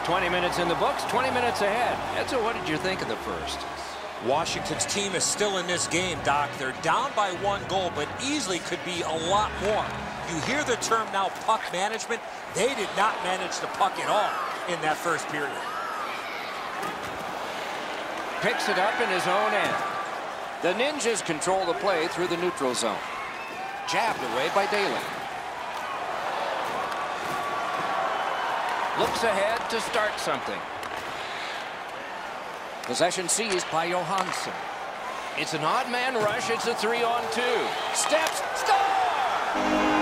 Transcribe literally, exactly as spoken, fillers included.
twenty minutes in the books, twenty minutes ahead. Edzo, what did you think of the first? Washington's team is still in this game, Doc. They're down by one goal, but easily could be a lot more. You hear the term now, puck management. They did not manage the puck at all in that first period. Picks it up in his own end. The Ninjas control the play through the neutral zone. Jabbed away by Daly. Looks ahead to start something. Possession seized by Johansson. It's an odd man rush. It's a three on two. Steps, star!